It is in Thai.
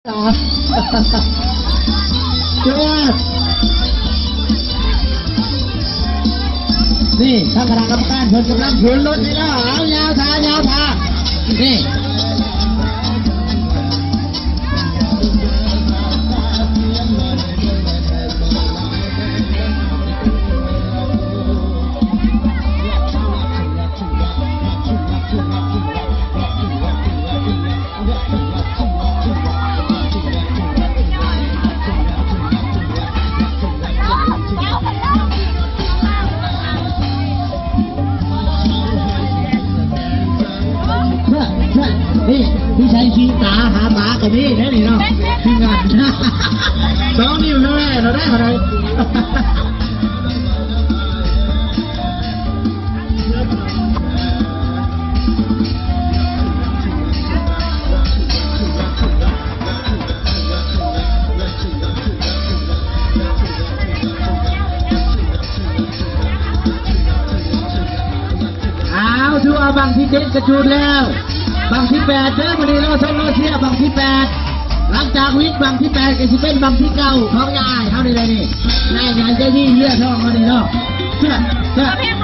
เจ้านี่ทางคณะกรรมการเพิ่นกำลังขึ้นรถนี่แล้วเอายาวทนี่นี่พี่ชายชี้ตาหาหมากับพี่นี่เนาะทีมงานสองนิ้วเลยเราได้อะไรเอาดูเอาบางที่เจ็ดกระจูดแล้วบางที่8เด้อวันนี้เราส่งเราเชียร์บางที่8หลังจากวิทย์บางที่8ก็จะเป็นบางที่9ของยายเขาได้เลยนี่นายงานเจ้าที่เลือดท้องเขาได้เนาะเชื่อ